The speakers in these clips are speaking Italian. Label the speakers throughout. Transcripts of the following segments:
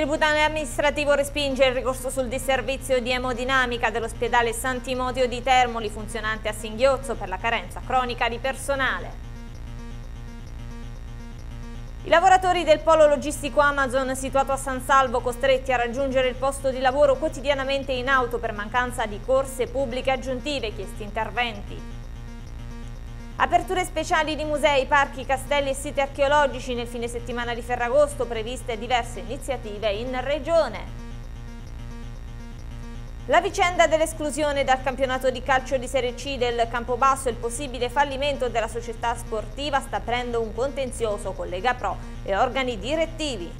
Speaker 1: Tribunale amministrativo respinge il ricorso sul disservizio di emodinamica dell'ospedale San Timoteo di Termoli, funzionante a singhiozzo per la carenza cronica di personale. I lavoratori del polo logistico Amazon situato a San Salvo, costretti a raggiungere il posto di lavoro quotidianamente in auto per mancanza di corse pubbliche aggiuntive, chiesti interventi. Aperture speciali di musei, parchi, castelli e siti archeologici nel fine settimana di Ferragosto, previste diverse iniziative in regione. La vicenda dell'esclusione dal campionato di calcio di Serie C del Campobasso e il possibile fallimento della società sportiva sta aprendo un contenzioso con Lega Pro e organi direttivi.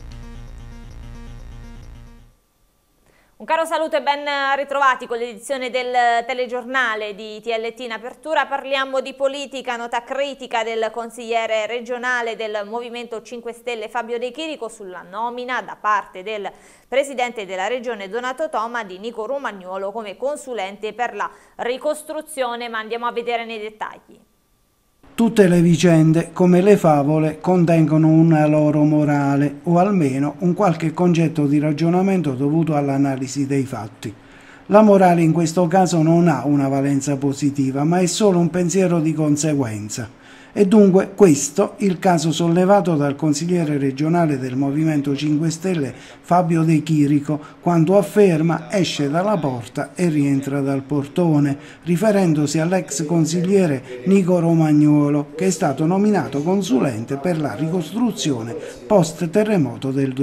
Speaker 1: Un caro saluto e ben ritrovati con l'edizione del telegiornale di TLT in apertura. Parliamo di politica, nota critica del consigliere regionale del Movimento 5 Stelle Fabio De Chirico sulla nomina da parte del presidente della regione Donato Toma di Nico Romagnuolo come consulente per la ricostruzione, ma andiamo a vedere nei dettagli.
Speaker 2: Tutte le vicende, come le favole, contengono una loro morale, o almeno un qualche concetto di ragionamento dovuto all'analisi dei fatti. La morale in questo caso non ha una valenza positiva, ma è solo un pensiero di conseguenza. E dunque questo il caso sollevato dal consigliere regionale del Movimento 5 Stelle Fabio De Chirico quando afferma esce dalla porta e rientra dal portone, riferendosi all'ex consigliere Nico Romagnuolo che è stato nominato consulente per la ricostruzione post terremoto del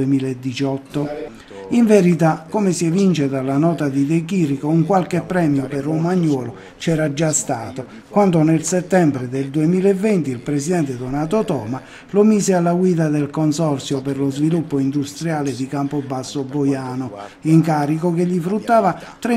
Speaker 2: 2018. In verità, come si evince dalla nota di De Chirico, un qualche premio per Romagnuolo c'era già stato, quando nel settembre del 2020 il presidente Donato Toma lo mise alla guida del Consorzio per lo sviluppo industriale di Campobasso Boiano, incarico che gli fruttava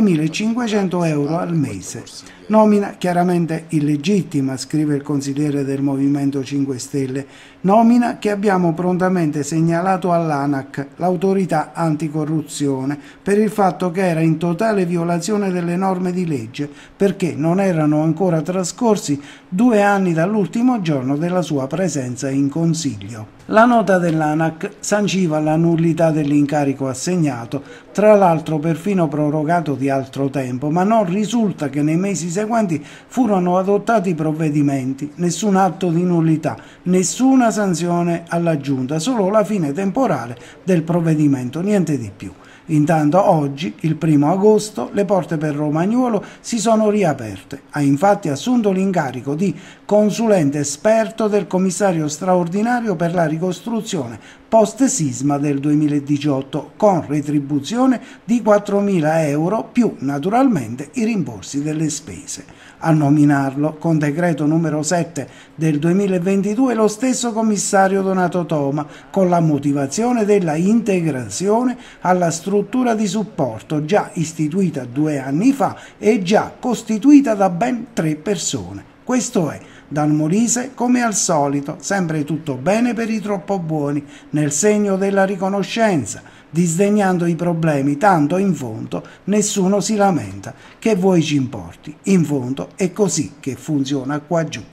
Speaker 2: 3.500 euro al mese. Nomina chiaramente illegittima, scrive il consigliere del Movimento 5 Stelle, nomina che abbiamo prontamente segnalato all'ANAC, l'autorità anticorruzione, per il fatto che era in totale violazione delle norme di legge, perché non erano ancora trascorsi 2 anni dall'ultimo giorno della sua presenza in Consiglio. La nota dell'ANAC sanciva la nullità dell'incarico assegnato, tra l'altro perfino prorogato di altro tempo, ma non risulta che nei mesi seguenti furono adottati provvedimenti, nessun atto di nullità, nessuna sanzione alla Giunta, solo la fine temporale del provvedimento, niente di più. Intanto oggi, il 1° agosto, le porte per Romagnuolo si sono riaperte. Ha infatti assunto l'incarico di consulente esperto del commissario straordinario per la ricostruzione post-sisma del 2018, con retribuzione di 4.000 euro più naturalmente i rimborsi delle spese. A nominarlo, con decreto numero 7 del 2022, lo stesso commissario Donato Toma, con la motivazione della integrazione alla struttura di supporto già istituita 2 anni fa e già costituita da ben 3 persone. Questo è, dal Molise come al solito, sempre tutto bene per i troppo buoni, nel segno della riconoscenza, disdegnando i problemi, tanto in fondo nessuno si lamenta, che vuoi ci importi, in fondo è così che funziona qua giù.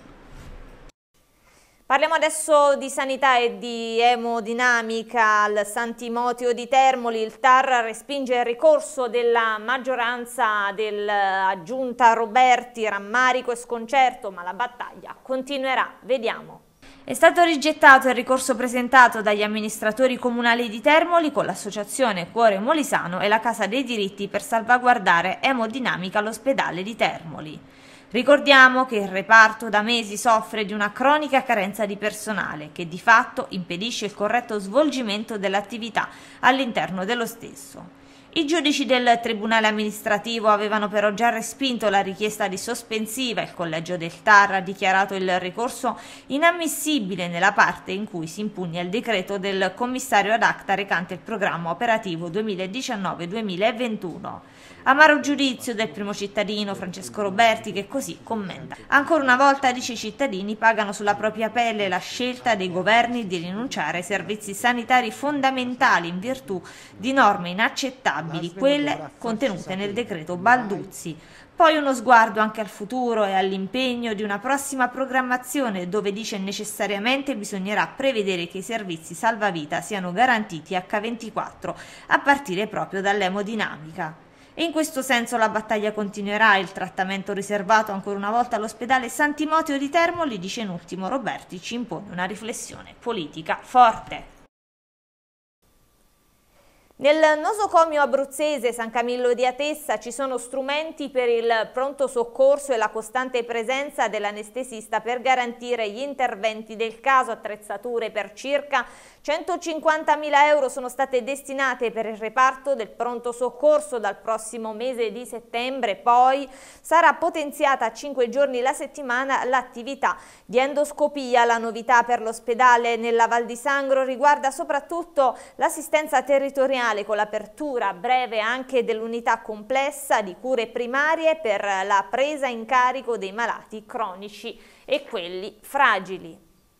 Speaker 1: Parliamo adesso di sanità e di emodinamica al San Timoteo di Termoli. Il TAR respinge il ricorso della maggioranza della giunta Roberti, rammarico e sconcerto, ma la battaglia continuerà. Vediamo. È stato rigettato il ricorso presentato dagli amministratori comunali di Termoli con l'associazione Cuore Molisano e la Casa dei Diritti per salvaguardare emodinamica all'ospedale di Termoli. Ricordiamo che il reparto da mesi soffre di una cronica carenza di personale che di fatto impedisce il corretto svolgimento dell'attività all'interno dello stesso. I giudici del Tribunale amministrativo avevano però già respinto la richiesta di sospensiva. Il collegio del TAR ha dichiarato il ricorso inammissibile nella parte in cui si impugna il decreto del commissario ad acta recante il programma operativo 2019-2021. Amaro giudizio del primo cittadino Francesco Roberti, che così commenta. Ancora una volta, dice, i cittadini pagano sulla propria pelle la scelta dei governi di rinunciare ai servizi sanitari fondamentali in virtù di norme inaccettabili rinnovabili, quelle contenute nel decreto Balduzzi. Poi uno sguardo anche al futuro e all'impegno di una prossima programmazione dove dice necessariamente bisognerà prevedere che i servizi salvavita siano garantiti H24 a partire proprio dall'emodinamica. E in questo senso la battaglia continuerà. Il trattamento riservato ancora una volta all'ospedale San Timoteo di Termoli, dice in ultimo Roberti, ci impone una riflessione politica forte. Nel nosocomio abruzzese San Camillo di Atessa ci sono strumenti per il pronto soccorso e la costante presenza dell'anestesista per garantire gli interventi del caso. Attrezzature per circa 150.000 euro sono state destinate per il reparto del pronto soccorso. Dal prossimo mese di settembre poi sarà potenziata a 5 giorni la settimana l'attività di endoscopia. La novità per l'ospedale nella Val di Sangro riguarda soprattutto l'assistenza territoriale, con l'apertura breve anche dell'unità complessa di cure primarie per la presa in carico dei malati cronici e quelli fragili.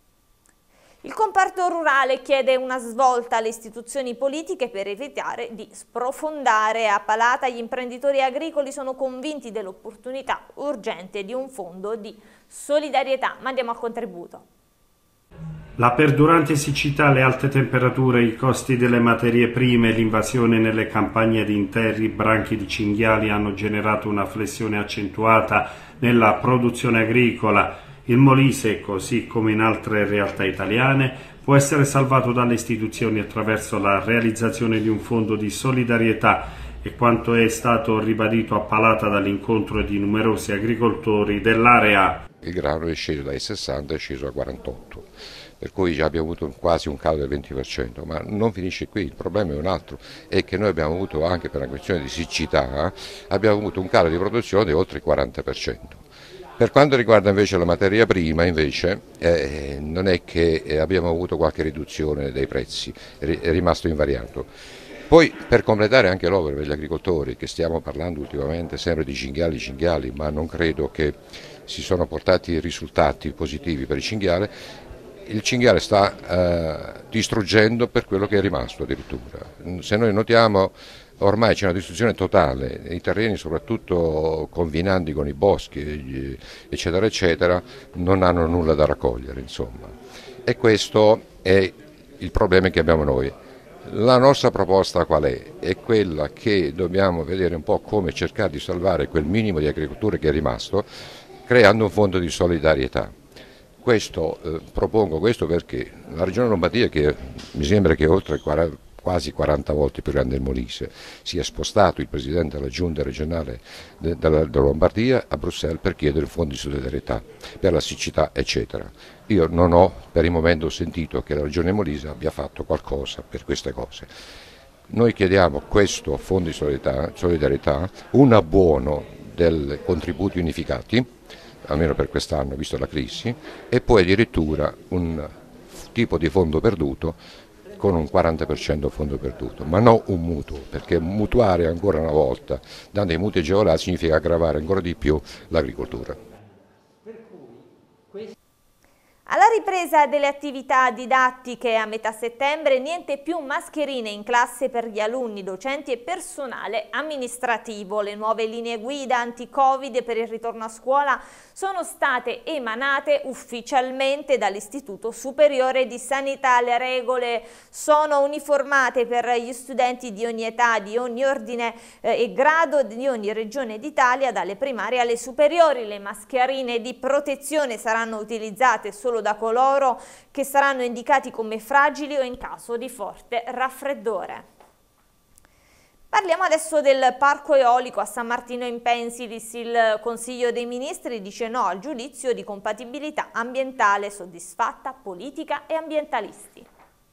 Speaker 1: Il comparto rurale chiede una svolta alle istituzioni politiche per evitare di sprofondare. A Palata gli imprenditori agricoli sono convinti dell'opportunità urgente di un fondo di solidarietà. Ma andiamo al contributo.
Speaker 3: La perdurante siccità, le alte temperature, i costi delle materie prime e l'invasione nelle campagne di interi branchi di cinghiali hanno generato una flessione accentuata nella produzione agricola. Il Molise, così come in altre realtà italiane, può essere salvato dalle istituzioni attraverso la realizzazione di un fondo di solidarietà e quanto è stato ribadito a Palata dall'incontro di numerosi agricoltori dell'area.
Speaker 4: Il grano è sceso dai 60 e è sceso a 48. Per cui già abbiamo avuto quasi un calo del 20%, ma non finisce qui, il problema è un altro, è che noi abbiamo avuto anche per una questione di siccità, abbiamo avuto un calo di produzione di oltre il 40%. Per quanto riguarda invece la materia prima, invece, non è che abbiamo avuto qualche riduzione dei prezzi, è rimasto invariato. Poi per completare anche l'opera per gli agricoltori, che stiamo parlando ultimamente sempre di cinghiali, ma non credo che si sono portati risultati positivi per il cinghiale sta distruggendo per quello che è rimasto addirittura. Se noi notiamo ormai c'è una distruzione totale, i terreni soprattutto confinanti con i boschi eccetera eccetera non hanno nulla da raccogliere insomma. E questo è il problema che abbiamo noi. La nostra proposta qual è? È quella che dobbiamo vedere un po' come cercare di salvare quel minimo di agricoltura che è rimasto creando un fondo di solidarietà. Propongo questo perché la Regione Lombardia, che mi sembra che oltre quasi 40 volte più grande del Molise, si è spostato il Presidente della Giunta regionale della Lombardia a Bruxelles per chiedere un fondo di solidarietà per la siccità eccetera. Io non ho per il momento sentito che la Regione Molise abbia fatto qualcosa per queste cose. Noi chiediamo questo fondo di solidarietà, un abbuono dei contributi unificati, almeno per quest'anno visto la crisi, e poi addirittura un tipo di fondo perduto con un 40% fondo perduto, ma non un mutuo, perché mutuare ancora una volta, dando i mutui agevolati, significa aggravare ancora di più l'agricoltura.
Speaker 1: Alla ripresa delle attività didattiche a metà settembre, niente più mascherine in classe per gli alunni, docenti e personale amministrativo. Le nuove linee guida anti-Covid per il ritorno a scuola sono state emanate ufficialmente dall'Istituto Superiore di Sanità. Le regole sono uniformate per gli studenti di ogni età, di ogni ordine e grado di ogni regione d'Italia, dalle primarie alle superiori. Le mascherine di protezione saranno utilizzate solo da coloro che saranno indicati come fragili o in caso di forte raffreddore. Parliamo adesso del parco eolico a San Martino in Pensilis. Il Consiglio dei Ministri dice no al giudizio di compatibilità ambientale, soddisfatta politica e ambientalisti.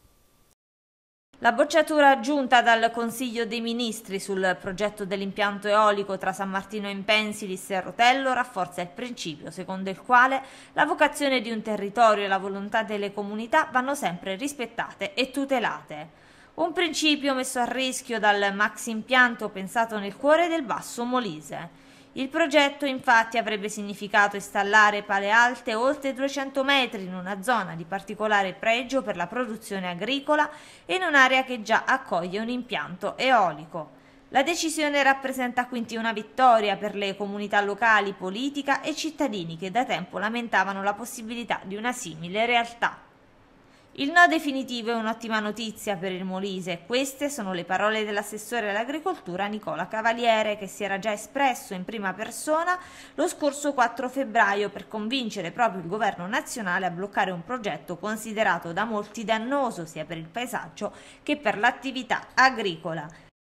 Speaker 1: La bocciatura giunta dal Consiglio dei Ministri sul progetto dell'impianto eolico tra San Martino in Pensilis e Rotello rafforza il principio secondo il quale la vocazione di un territorio e la volontà delle comunità vanno sempre rispettate e tutelate. Un principio messo a rischio dal maxi impianto pensato nel cuore del Basso Molise. Il progetto infatti avrebbe significato installare pale alte oltre 200 metri in una zona di particolare pregio per la produzione agricola e in un'area che già accoglie un impianto eolico. La decisione rappresenta quindi una vittoria per le comunità locali, politica e cittadini che da tempo lamentavano la possibilità di una simile realtà. Il no definitivo è un'ottima notizia per il Molise. Queste sono le parole dell'assessore all'agricoltura Nicola Cavaliere, che si era già espresso in prima persona lo scorso 4 febbraio per convincere proprio il governo nazionale a bloccare un progetto considerato da molti dannoso sia per il paesaggio che per l'attività agricola.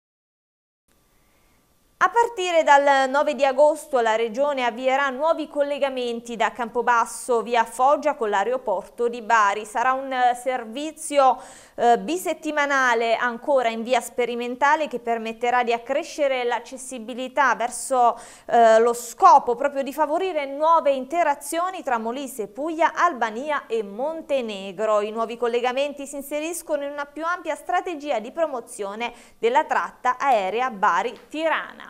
Speaker 1: A partire dal 9 di agosto la Regione avvierà nuovi collegamenti da Campobasso via Foggia con l'aeroporto di Bari. Sarà un servizio bisettimanale ancora in via sperimentale che permetterà di accrescere l'accessibilità verso lo scopo proprio di favorire nuove interazioni tra Molise, Puglia, Albania e Montenegro. I nuovi collegamenti si inseriscono in una più ampia strategia di promozione della tratta aerea Bari-Tirana.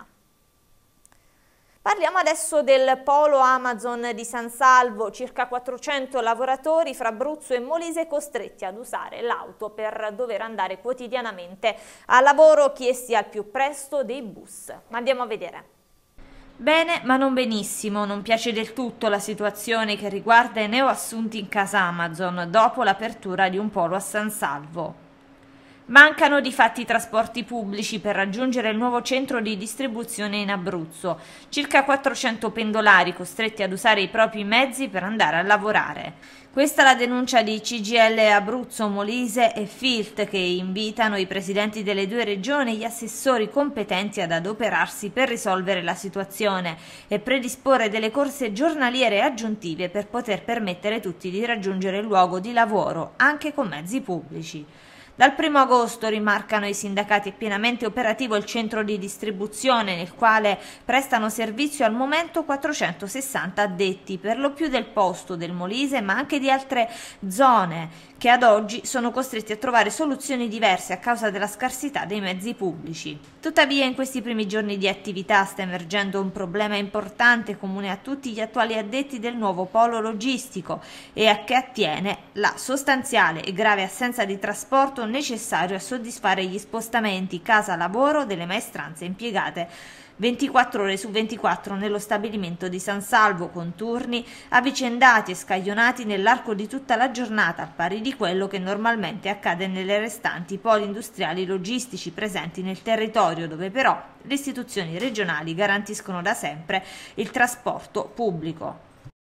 Speaker 1: Parliamo adesso del polo Amazon di San Salvo, circa 400 lavoratori fra Abruzzo e Molise costretti ad usare l'auto per dover andare quotidianamente a lavoro, chiesti al più presto dei bus. Ma andiamo a vedere. Bene, ma non benissimo, non piace del tutto la situazione che riguarda i neoassunti in casa Amazon dopo l'apertura di un polo a San Salvo. Mancano di fatti i trasporti pubblici per raggiungere il nuovo centro di distribuzione in Abruzzo. Circa 400 pendolari costretti ad usare i propri mezzi per andare a lavorare. Questa è la denuncia di CGIL Abruzzo, Molise e FILT, che invitano i presidenti delle due regioni e gli assessori competenti ad adoperarsi per risolvere la situazione e predisporre delle corse giornaliere aggiuntive per poter permettere a tutti di raggiungere il luogo di lavoro, anche con mezzi pubblici. Dal 1 agosto, rimarcano i sindacati, è pienamente operativo il centro di distribuzione nel quale prestano servizio al momento 460 addetti, per lo più del posto del Molise ma anche di altre zone che ad oggi sono costretti a trovare soluzioni diverse a causa della scarsità dei mezzi pubblici. Tuttavia in questi primi giorni di attività sta emergendo un problema importante comune a tutti gli attuali addetti del nuovo polo logistico e a che attiene la sostanziale e grave assenza di trasporto necessario a soddisfare gli spostamenti casa-lavoro delle maestranze impiegate 24 ore su 24 nello stabilimento di San Salvo, con turni avvicendati e scaglionati nell'arco di tutta la giornata, al pari di quello che normalmente accade nelle restanti poli industriali logistici presenti nel territorio, dove però le istituzioni regionali garantiscono da sempre il trasporto pubblico.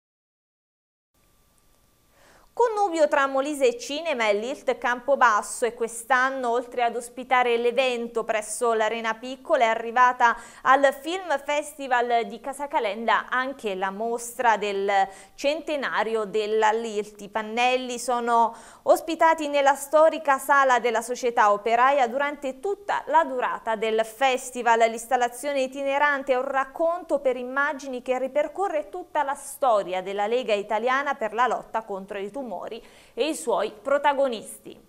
Speaker 1: Connubio tra Molise e Cinema e l'ILT Campobasso, e quest'anno, oltre ad ospitare l'evento presso l'Arena Piccola, è arrivata al Film Festival di Casacalenda anche la mostra del centenario della LILT. I pannelli sono ospitati nella storica sala della Società Operaia durante tutta la durata del festival. L'installazione itinerante è un racconto per immagini che ripercorre tutta la storia della Lega Italiana per la lotta contro i tumori e i suoi protagonisti.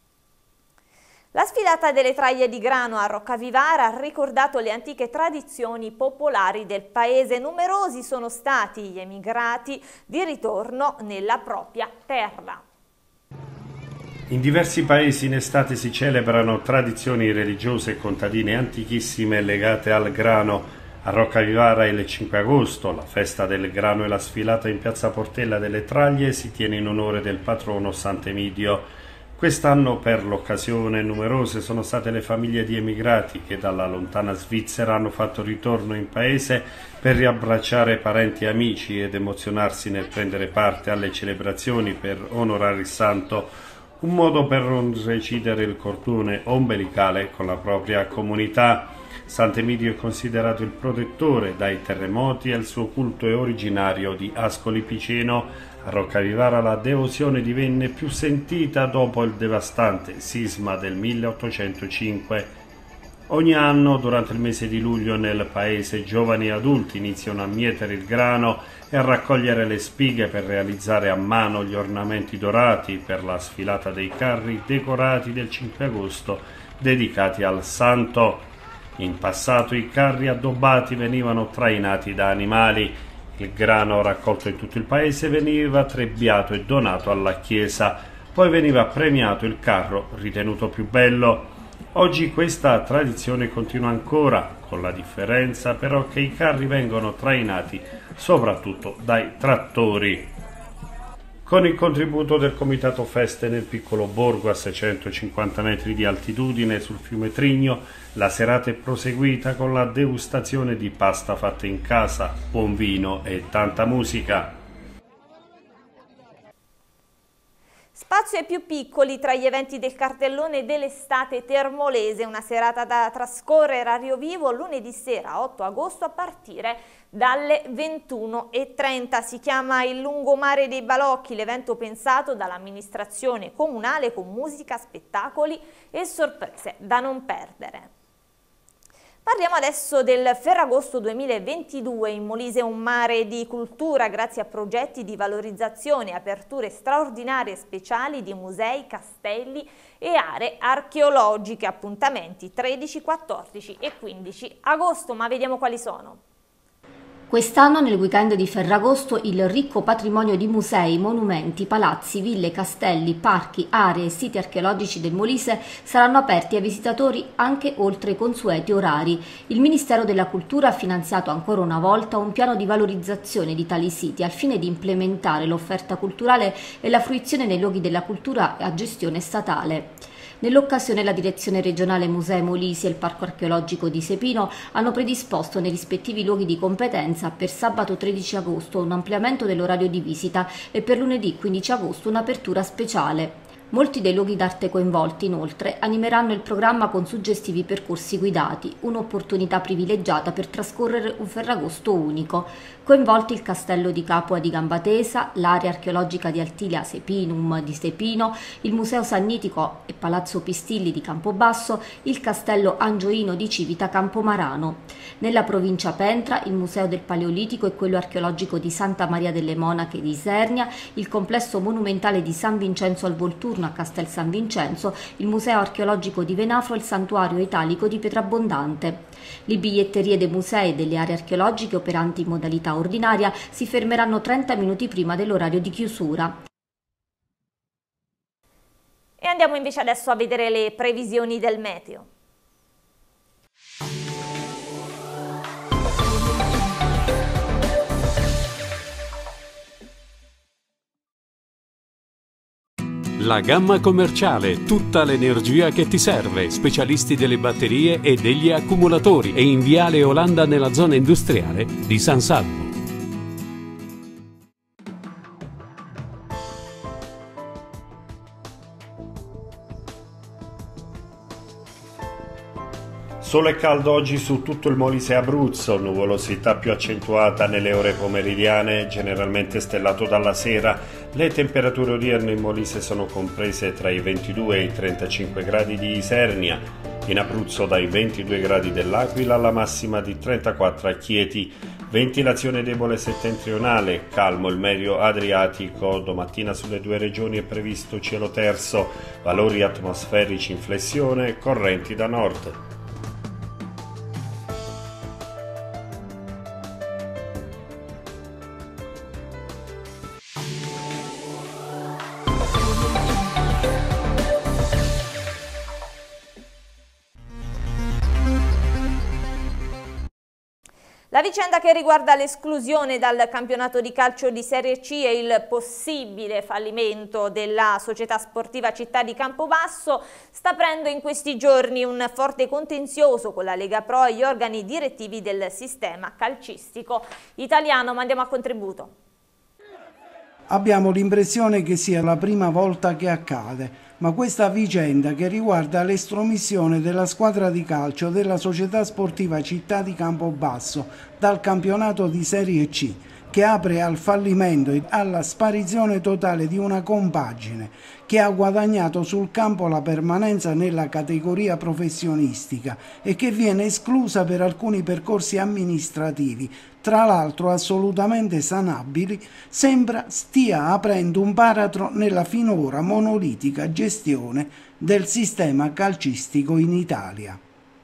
Speaker 1: La sfilata delle traglie di grano a Roccavivara ha ricordato le antiche tradizioni popolari del paese. Numerosi sono stati gli emigrati di ritorno nella propria terra.
Speaker 3: In diversi paesi in estate si celebrano tradizioni religiose e contadine antichissime legate al grano. A Roccavivara il 5 agosto, la festa del grano e la sfilata in piazza Portella delle Traglie si tiene in onore del patrono Sant'Emidio. Quest'anno, per l'occasione, numerose sono state le famiglie di emigrati che dalla lontana Svizzera hanno fatto ritorno in paese per riabbracciare parenti e amici ed emozionarsi nel prendere parte alle celebrazioni per onorare il santo, un modo per non recidere il cordone ombelicale con la propria comunità. Sant'Emidio è considerato il protettore dai terremoti e il suo culto è originario di Ascoli Piceno. A Roccavivara la devozione divenne più sentita dopo il devastante sisma del 1805. Ogni anno, durante il mese di luglio, nel paese giovani e adulti iniziano a mietere il grano e a raccogliere le spighe per realizzare a mano gli ornamenti dorati per la sfilata dei carri decorati del 5 agosto dedicati al santo. In passato i carri addobbati venivano trainati da animali. Il grano raccolto in tutto il paese veniva trebbiato e donato alla chiesa. Poi veniva premiato il carro ritenuto più bello. Oggi questa tradizione continua ancora, con la differenza però che i carri vengono trainati soprattutto dai trattori. Con il contributo del Comitato Feste nel piccolo borgo a 650 metri di altitudine sul fiume Trigno, la serata è proseguita con la degustazione di pasta fatta in casa, buon vino e tanta musica.
Speaker 1: Spazio ai più piccoli tra gli eventi del cartellone dell'estate termolese, una serata da trascorrere a Rio Vivo lunedì sera 8 agosto a partire dalle 21:30. Si chiama Il Lungomare dei Balocchi, l'evento pensato dall'amministrazione comunale con musica, spettacoli e sorprese da non perdere. Parliamo adesso del Ferragosto 2022. In Molise un mare di cultura grazie a progetti di valorizzazione e aperture straordinarie e speciali di musei, castelli e aree archeologiche. Appuntamenti 13, 14 e 15 agosto, ma vediamo quali sono.
Speaker 5: Quest'anno nel weekend di Ferragosto il ricco patrimonio di musei, monumenti, palazzi, ville, castelli, parchi, aree e siti archeologici del Molise saranno aperti ai visitatori anche oltre i consueti orari. Il Ministero della Cultura ha finanziato ancora una volta un piano di valorizzazione di tali siti al fine di implementare l'offerta culturale e la fruizione nei luoghi della cultura a gestione statale. Nell'occasione la Direzione Regionale Musei Molise e il Parco Archeologico di Sepino hanno predisposto nei rispettivi luoghi di competenza per sabato 13 agosto un ampliamento dell'orario di visita e per lunedì 15 agosto un'apertura speciale. Molti dei luoghi d'arte coinvolti, inoltre, animeranno il programma con suggestivi percorsi guidati, un'opportunità privilegiata per trascorrere un Ferragosto unico. Coinvolti il Castello di Capua di Gambatesa, l'area archeologica di Altilia Sepinum di Sepino, il Museo Sannitico e Palazzo Pistilli di Campobasso, il Castello Angioino di Civita Campomarano. Nella provincia Pentra, il Museo del Paleolitico e quello archeologico di Santa Maria delle Monache di Isernia, il complesso monumentale di San Vincenzo al Volturno a Castel San Vincenzo, il Museo Archeologico di Venafro e il Santuario Italico di Pietrabondante. Le biglietterie dei musei e delle aree archeologiche operanti in modalità ordinaria si fermeranno 30 minuti prima dell'orario di chiusura.
Speaker 1: E andiamo invece adesso a vedere le previsioni del meteo.
Speaker 6: La gamma commerciale, tutta l'energia che ti serve, specialisti delle batterie e degli accumulatori, e in Viale Olanda nella zona industriale di San Salvo.
Speaker 3: Sole e caldo oggi su tutto il Molise e Abruzzo, nuvolosità più accentuata nelle ore pomeridiane, generalmente stellato dalla sera. Le temperature odierne in Molise sono comprese tra i 22 e i 35 gradi di Isernia, in Abruzzo dai 22 gradi dell'Aquila alla massima di 34 a Chieti. Ventilazione debole settentrionale, calmo il medio Adriatico, domattina sulle due regioni è previsto cielo terzo, valori atmosferici in flessione, correnti da nord.
Speaker 1: La vicenda che riguarda l'esclusione dal campionato di calcio di Serie C e il possibile fallimento della società sportiva Città di Campobasso sta aprendo in questi giorni un forte contenzioso con la Lega Pro e gli organi direttivi del sistema calcistico italiano. Ma andiamo a contributo.
Speaker 2: Abbiamo l'impressione che sia la prima volta che accade, ma questa vicenda che riguarda l'estromissione della squadra di calcio della società sportiva Città di Campobasso dal campionato di Serie C, che apre al fallimento e alla sparizione totale di una compagine che ha guadagnato sul campo la permanenza nella categoria professionistica e che viene esclusa per alcuni percorsi amministrativi, tra l'altro assolutamente sanabili, sembra stia aprendo un baratro nella finora monolitica gestione del sistema calcistico in Italia.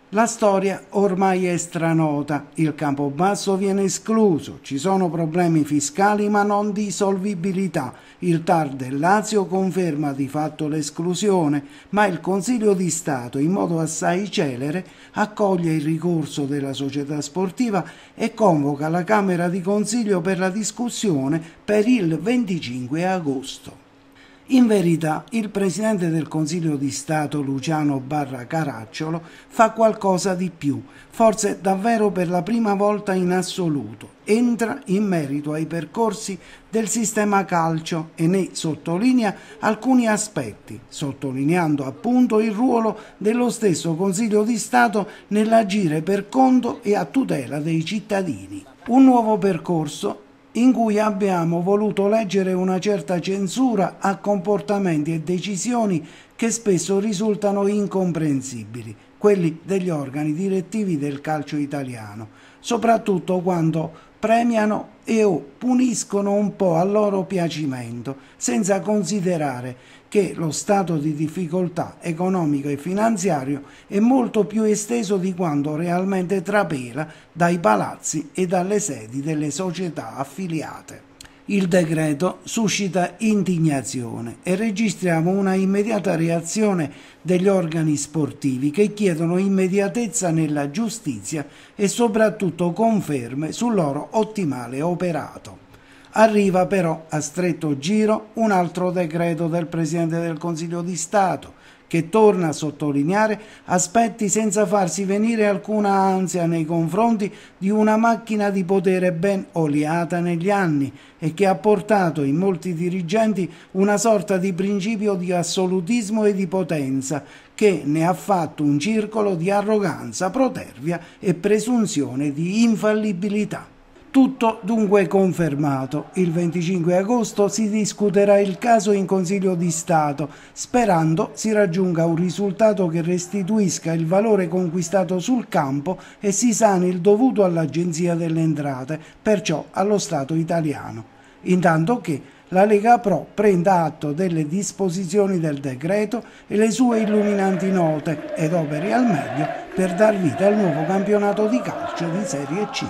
Speaker 2: La storia ormai è stranota, il Campobasso viene escluso, ci sono problemi fiscali ma non di solvibilità, il TAR del Lazio conferma di fatto l'esclusione, ma il Consiglio di Stato in modo assai celere accoglie il ricorso della società sportiva e convoca la Camera di Consiglio per la discussione per il 25 agosto. In verità, il Presidente del Consiglio di Stato Luciano Caracciolo fa qualcosa di più, forse davvero per la prima volta in assoluto. Entra in merito ai percorsi del sistema calcio e ne sottolinea alcuni aspetti, sottolineando appunto il ruolo dello stesso Consiglio di Stato nell'agire per conto e a tutela dei cittadini. Un nuovo percorso in cui abbiamo voluto leggere una certa censura a comportamenti e decisioni che spesso risultano incomprensibili, quelli degli organi direttivi del calcio italiano, soprattutto quando premiano e o puniscono un po' a loro piacimento, senza considerare che lo stato di difficoltà economico e finanziario è molto più esteso di quanto realmente trapela dai palazzi e dalle sedi delle società affiliate. Il decreto suscita indignazione e registriamo una immediata reazione degli organi sportivi che chiedono immediatezza nella giustizia e soprattutto conferme sul loro ottimale operato. Arriva però a stretto giro un altro decreto del Presidente del Consiglio di Stato che torna a sottolineare aspetti senza farsi venire alcuna ansia nei confronti di una macchina di potere ben oliata negli anni e che ha portato in molti dirigenti una sorta di principio di assolutismo e di potenza che ne ha fatto un circolo di arroganza, protervia e presunzione di infallibilità. Tutto dunque confermato. Il 25 agosto si discuterà il caso in Consiglio di Stato, sperando si raggiunga un risultato che restituisca il valore conquistato sul campo e si sani il dovuto all'Agenzia delle Entrate, perciò allo Stato italiano. Intanto che la Lega Pro prenda atto delle disposizioni del decreto e le sue illuminanti note ed operi al meglio per dar vita al nuovo campionato di calcio di Serie C.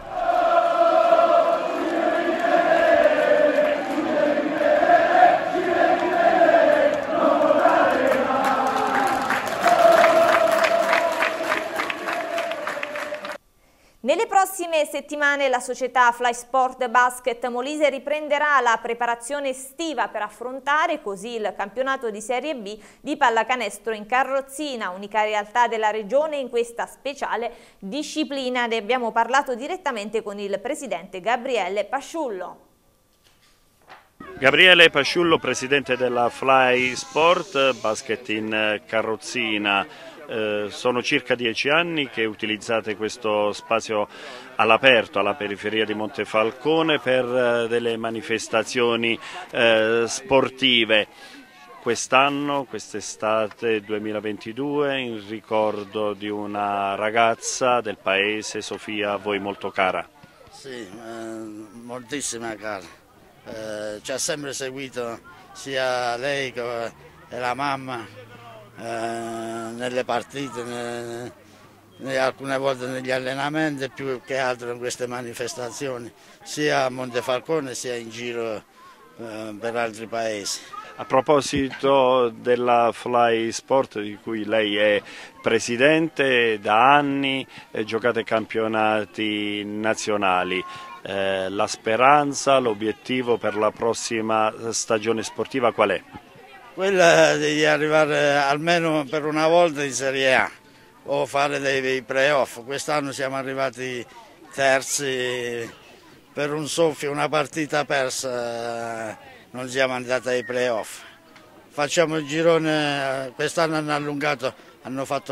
Speaker 1: Nelle prossime settimane la società Fly Sport Basket Molise riprenderà la preparazione estiva per affrontare così il campionato di Serie B di pallacanestro in carrozzina, unica realtà della regione in questa speciale disciplina. Ne abbiamo parlato direttamente con il presidente Gabriele Pasciullo.
Speaker 3: Gabriele Pasciullo, presidente della Fly Sport Basket in carrozzina. Sono circa 10 anni che utilizzate questo spazio all'aperto, alla periferia di Montefalcone, per delle manifestazioni sportive. Quest'anno, quest'estate 2022, in ricordo di una ragazza del paese, Sofia, a voi molto cara.
Speaker 7: Sì, moltissima cara. Ci ha sempre seguito sia lei che la mamma. Nelle partite, alcune volte negli allenamenti e più che altro in queste manifestazioni, sia a Montefalcone sia in giro per altri paesi.
Speaker 3: A proposito della Fly Sport, di cui lei è presidente da anni, giocate campionati nazionali. La speranza, l'obiettivo per la prossima stagione sportiva qual è?
Speaker 7: Quella di arrivare almeno per una volta in Serie A o fare dei playoff. Quest'anno siamo arrivati terzi, per un soffio, una partita persa, non siamo andati ai playoff. Facciamo il girone, quest'anno hanno allungato, hanno fatto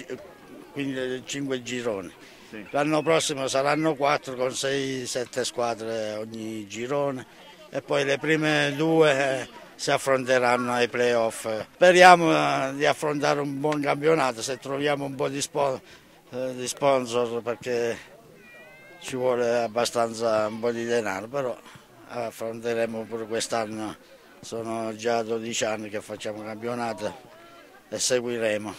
Speaker 7: 5 gironi. Sì. L'anno prossimo saranno 4 con 6-7 squadre ogni girone e poi le prime 2 si affronteranno ai playoff. Speriamo di affrontare un buon campionato se troviamo un po' di sponsor, perché ci vuole abbastanza un po' di denaro, però affronteremo pure quest'anno. Sono già 12 anni che facciamo campionato e seguiremo.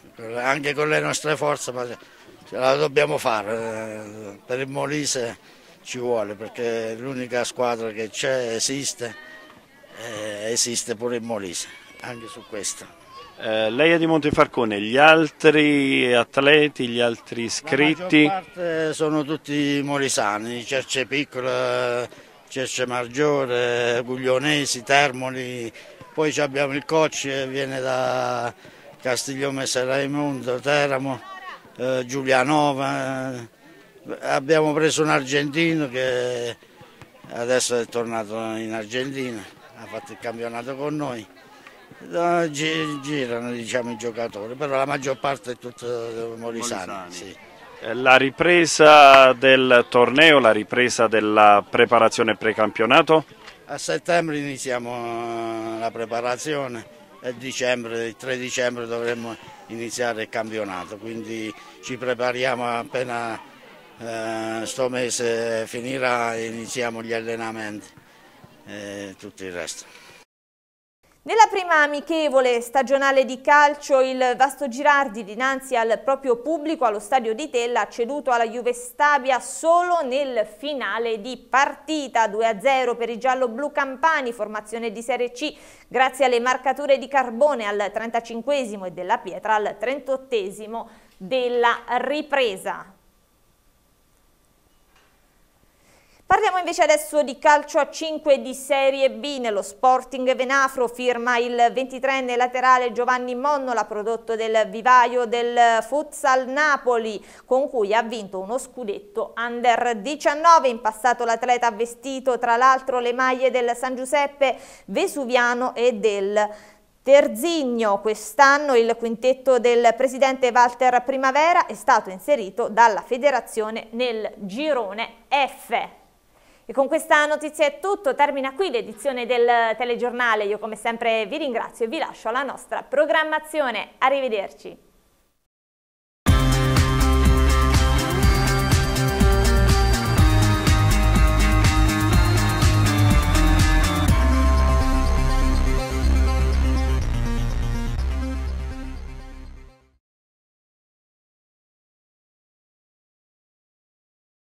Speaker 7: anche con le nostre forze, ma ce la dobbiamo fare, per il Molise ci vuole, perché l'unica squadra che c'è esiste pure il Molise, anche su questo.
Speaker 3: Lei è di Montefarcone, gli altri atleti, gli altri iscritti?
Speaker 7: La maggior parte sono tutti molisani, Cerce Piccola, Cerce Maggiore, Guglionesi, Termoli, poi abbiamo il coach che viene da Castiglione Raimondo, Teramo, Giulianova, abbiamo preso un argentino che adesso è tornato in Argentina, ha fatto il campionato con noi. Girano, diciamo, i giocatori, però la maggior parte è tutto molisani. Sì.
Speaker 3: La ripresa del torneo, la ripresa della preparazione precampionato?
Speaker 7: A settembre iniziamo la preparazione e il 3 dicembre dovremmo iniziare il campionato, quindi ci prepariamo appena sto mese finirà e iniziamo gli allenamenti e tutto il resto.
Speaker 1: Nella prima amichevole stagionale di calcio, il Vasto Girardi dinanzi al proprio pubblico allo stadio di Tella ha ceduto alla Juve Stabia solo nel finale di partita. 2-0 per i giallo-blu campani, formazione di Serie C, grazie alle marcature di Carbone al 35esimo e della Pietra al 38esimo della ripresa. Parliamo invece adesso di calcio a 5 di Serie B. Nello Sporting Venafro firma il 23enne laterale Giovanni Monnola, prodotto del vivaio del Futsal Napoli, con cui ha vinto uno scudetto Under 19. In passato l'atleta ha vestito tra l'altro le maglie del San Giuseppe Vesuviano e del Terzigno. Quest'anno il quintetto del presidente Walter Primavera è stato inserito dalla federazione nel girone F. E con questa notizia è tutto, termina qui l'edizione del telegiornale. Io come sempre vi ringrazio e vi lascio alla nostra programmazione. Arrivederci.